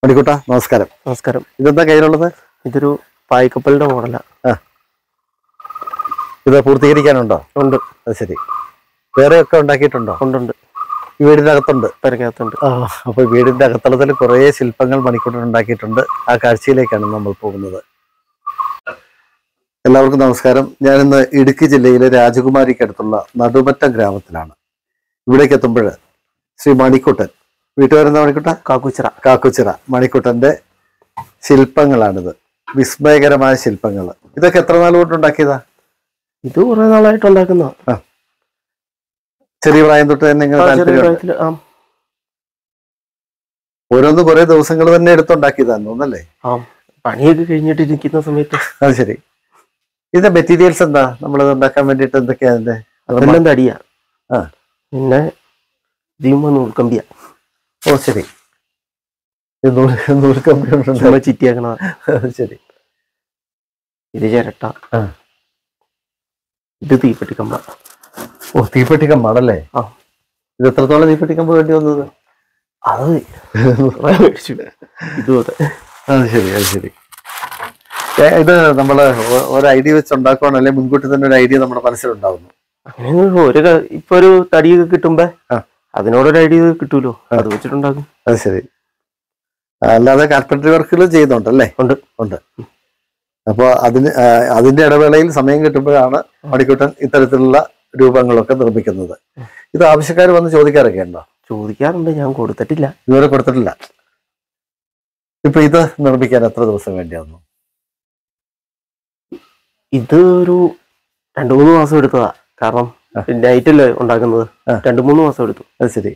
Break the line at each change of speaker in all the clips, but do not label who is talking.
മണിക്കുട്ട, നമസ്കാരം.
നമസ്കാരം.
ഇതെന്താ കയ്യിലുള്ളത്?
ഇതൊരു പായ്ക്കപ്പലിന്റെ മോഡലാ.
ഇത് പൂർത്തീകരിക്കാനുണ്ടോ?
ഉണ്ട്.
അത് ശരി. വേറെ ഒക്കെ ഉണ്ടാക്കിയിട്ടുണ്ടോ?
ഉണ്ട്.
ഈ വീടിന്റെ അകത്തുണ്ട്.
പെരക്കകത്തുണ്ട്.
അപ്പൊ വീടിന്റെ അകത്തളത്തിൽ കുറെ ശില്പങ്ങൾ മണിക്കുട്ടൻ ഉണ്ടാക്കിയിട്ടുണ്ട്. ആ കാഴ്ചയിലേക്കാണ് നമ്മൾ പോകുന്നത്. എല്ലാവർക്കും നമസ്കാരം. ഞാനിന്ന് ഇടുക്കി ജില്ലയിലെ രാജകുമാരിക്കടുത്തുള്ള നടുമറ്റം ഗ്രാമത്തിലാണ്. ഇവിടേക്ക് എത്തുമ്പോൾ ശ്രീ മണിക്കുട്ടൻ, വീട്ടുകാരെന്താ മണിക്കുട്ട? കാക്കുച്ചിറ മണിക്കുട്ടന്റെ ശില്പങ്ങളാണിത്. വിസ്മയകരമായ ശില്പങ്ങൾ. ഇതൊക്കെ എത്ര നാൾ കൊണ്ട് ഉണ്ടാക്കിയതാ?
ഇത് കുറെ നാളായിട്ട് ഉണ്ടാക്കുന്ന.
ചെറിയ പ്രായം തൊട്ട് തന്നെ ഓരോന്ന് കുറെ ദിവസങ്ങൾ തന്നെ എടുത്തുണ്ടാക്കിയതാന്ന് തോന്നല്ലേ?
പണിയൊക്കെ കഴിഞ്ഞിട്ട് ഇരിക്കുന്ന സമയത്ത്. അത്
ശരി. ഇതിന്റെ മെറ്റീരിയൽസ് എന്താ? നമ്മളത് ഉണ്ടാക്കാൻ വേണ്ടിട്ട് എന്തൊക്കെയാ അതിന്റെ?
അതെല്ലാം തടിയാ. പിന്നെ നൂൽക്കമ്പിയാ.
ഓ ശരി. നൂൽക്കമ്പി
ചിറ്റിയാക്കണ.
ശരി.
ഇത് ചിരട്ട. ഇത് തീപ്പെട്ടിക്കമ്പ.
ഓ, തീപ്പെട്ടിക്കമ്പാണല്ലേ? ഇത് എത്രത്തോളം തീപ്പെട്ടിക്കമ്പ് വേണ്ടി വന്നത്?
അത് മേടിച്ചു. ഇതുപോലെ.
അത് ശരി. ഇത് നമ്മള് ഒരു ഐഡിയ വെച്ച് ഉണ്ടാക്കുവാണല്ലേ? മുൻകൂട്ടി തന്നെ ഒരു ഐഡിയ നമ്മുടെ മനസ്സിലുണ്ടാവുന്നു.
അങ്ങനെ ഇപ്പൊ ഒരു തടിയൊക്കെ കിട്ടുമ്പോ അതിനോടൊരു ഐഡിയ കിട്ടൂലോ, അത് വെച്ചിട്ടുണ്ടാക്കും.
അത് ശരി. അല്ലാതെ കാർപ്പൻട്രി വർക്കുകൾ ചെയ്യുന്നുണ്ടല്ലേ? ഉണ്ട്. അപ്പൊ അതിന്റെ ഇടവേളയിൽ സമയം കിട്ടുമ്പോഴാണ് മണിക്കുട്ടൻ ഇത്തരത്തിലുള്ള രൂപങ്ങളൊക്കെ നിർമ്മിക്കുന്നത്. ഇത് ആവശ്യക്കാർ വന്ന് ചോദിക്കാറൊക്കെ ഉണ്ടോ?
ചോദിക്കാറുണ്ട്. ഞാൻ കൊടുത്തിട്ടില്ല.
ഇതുവരെ കൊടുത്തിട്ടില്ല. ഇപ്പൊ ഇത് നിർമ്മിക്കാൻ എത്ര ദിവസം വേണ്ടി വന്നു?
ഇത് ഒരു 2-3 മാസം എടുത്തതാ. കാരണം നൈറ്റല്ലേ ഉണ്ടാക്കുന്നത്. 2-3 മാസം എടുത്തു.
അത് ശരി.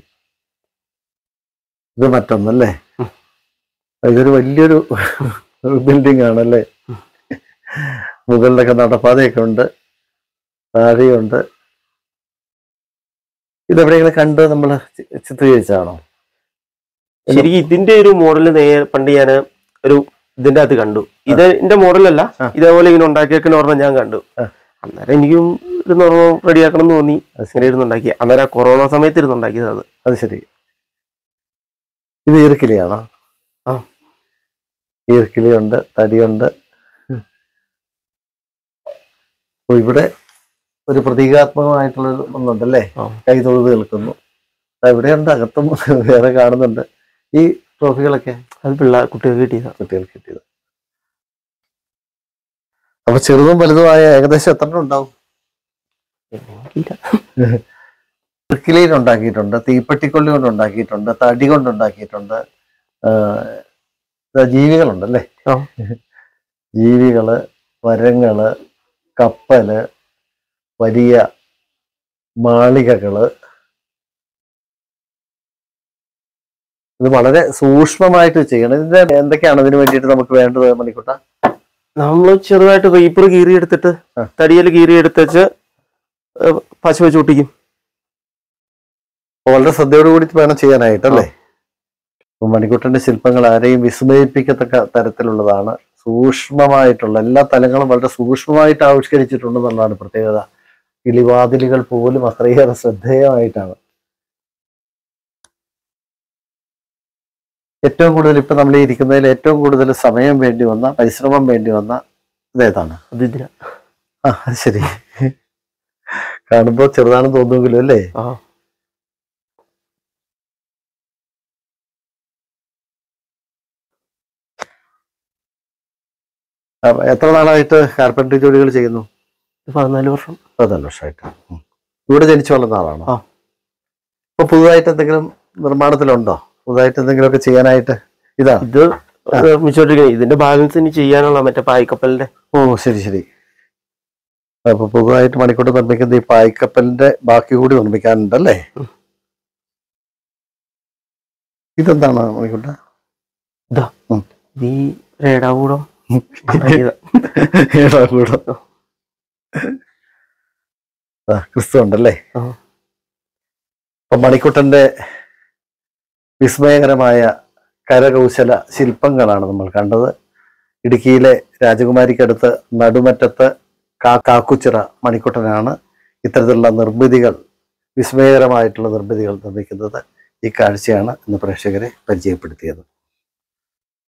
ഇത് മറ്റൊന്നല്ലേ? ഇതൊരു വലിയൊരു ബിൽഡിംഗ് ആണല്ലേ? മുകളിലൊക്കെ നടപ്പാതയൊക്കെ ഉണ്ട്, താഴെയുണ്ട്. ഇതെവിടെയെങ്കിലും കണ്ട് നമ്മൾ ചിത്രീകരിച്ചാണോ?
ശരിക്കും ഇതിന്റെ ഒരു മോഡല് പണ്ട് ഞാൻ ഒരു ഇതിന്റെ അകത്ത് കണ്ടു. ഇതിന്റെ മോഡലല്ല, ഇതേപോലെ ഇങ്ങനെ ഉണ്ടാക്കിയേക്കുന്ന പറഞ്ഞാൽ ഞാൻ കണ്ടു. അന്നേരം എനിക്കും ഇരുന്ന് റെഡിയാക്കണം എന്ന് തോന്നി. അങ്ങനെ ഇരുന്നുണ്ടാക്കി. അന്നേരം കൊറോണ സമയത്ത് ഇരുന്നുണ്ടാക്കിയത് അത്.
അത് ശരി. ഇത് ഈർക്കിലിയാണോ? ഈർക്കിലിയുണ്ട്, തടിയുണ്ട്. ഇവിടെ ഒരു പ്രതീകാത്മകമായിട്ടുള്ള ഒന്നുണ്ടല്ലേ? കൈ തൊഴുത് നിൽക്കുന്നു. ഇവിടെയുണ്ട്, അകത്തും വേറെ കാണുന്നുണ്ട്. ഈ ട്രോഫികളൊക്കെ
അത് കുട്ടികൾക്ക് കിട്ടിയത്.
അപ്പൊ ചെറുതും വലുതുമായ ഏകദേശം എത്ര ഉണ്ടാവും? ഈർക്കിലിയിൽ ഉണ്ടാക്കിയിട്ടുണ്ട്, തീപ്പെട്ടിക്കൊള്ളി കൊണ്ട് ഉണ്ടാക്കിയിട്ടുണ്ട്, തടി കൊണ്ട് ഉണ്ടാക്കിയിട്ടുണ്ട്. ജീവികളുണ്ടല്ലേ? ജീവികള്, മരങ്ങള്, കപ്പല്, വലിയ മാളികകള്. ഇത് വളരെ സൂക്ഷ്മമായിട്ട് ചെയ്യണം. ഇതിന്റെ എന്തൊക്കെയാണ് ഇതിന് വേണ്ടിയിട്ട് നമുക്ക് വേണ്ടത് മണിക്കുട്ട?
നമ്മൾ ചെറുതായിട്ട് പേപ്പർ കീറിയെടുത്തിട്ട് തടിയിൽ കീറിയെടുത്ത് പശ വെച്ച് ഒട്ടിക്കും.
വളരെ ശ്രദ്ധയോട് കൂടി വേണം ചെയ്യാനായിട്ടല്ലേ? മണിക്കുട്ടന്റെ ശില്പങ്ങൾ ആരെയും വിസ്മയിപ്പിക്കത്തക്ക തരത്തിലുള്ളതാണ്. സൂക്ഷ്മമായിട്ടുള്ള എല്ലാ തലങ്ങളും വളരെ സൂക്ഷ്മമായിട്ട് ആവിഷ്കരിച്ചിട്ടുണ്ടെന്നുള്ളതാണ് പ്രത്യേകത. കിളിവാതിലുകൾ പോലും അത്രയേറെ ശ്രദ്ധേയമായിട്ടാണ്. ഏറ്റവും കൂടുതൽ ഇപ്പൊ നമ്മൾ ഇരിക്കുന്നതിൽ ഏറ്റവും കൂടുതൽ സമയം വേണ്ടി വന്ന, പരിശ്രമം വേണ്ടി വന്ന ഇതേതാണ്? ശരി. കാണുമ്പോ ചെറുതാണെന്ന് തോന്നുമെങ്കിലും അല്ലേ? എത്ര നാളായിട്ട് കാർപ്പൻട്രി ജോലികൾ ചെയ്യുന്നു?
14 വർഷം.
14 വർഷമായിട്ട്. ഇവിടെ ജനിച്ചു വളർന്ന ആളാണോ? ഇപ്പൊ പുതുതായിട്ട് എന്തെങ്കിലും നിർമ്മാണത്തിലുണ്ടോ? പുതുതായിട്ട് എന്തെങ്കിലുമൊക്കെ ചെയ്യാനായിട്ട്? ഇത്
ഇതിന്റെ ബാലൻസ് ഇനി ചെയ്യാനുള്ള മറ്റേ പായ്ക്കപ്പലിന്റെ.
ഓ ശരി. അപ്പൊ പുതുതായിട്ട് മണിക്കൂട്ട് നിർമ്മിക്കുന്ന ഈ പായ്ക്കപ്പലിന്റെ ബാക്കി കൂടി നിർമ്മിക്കാനുണ്ടല്ലേ? ഇതെന്താണ് മണിക്കൂട്ട?
ഏടാകൂടം.
ക്രിസ്തു ഉണ്ടല്ലേ? അപ്പൊ മണിക്കുട്ടന്റെ വിസ്മയകരമായ കരകൗശല ശില്പങ്ങളാണ് നമ്മൾ കണ്ടത്. ഇടുക്കിയിലെ രാജകുമാരിക്കടുത്ത് നടുമറ്റത്ത് കാക്കുച്ചിറ മണിക്കുട്ടനാണ് ഇത്തരത്തിലുള്ള നിർമ്മിതികൾ, വിസ്മയകരമായിട്ടുള്ള നിർമ്മിതികൾ നിർമ്മിക്കുന്നത്. ഈ കാഴ്ചയാണ് ഇന്ന് പ്രേക്ഷകരെ പരിചയപ്പെടുത്തിയത്.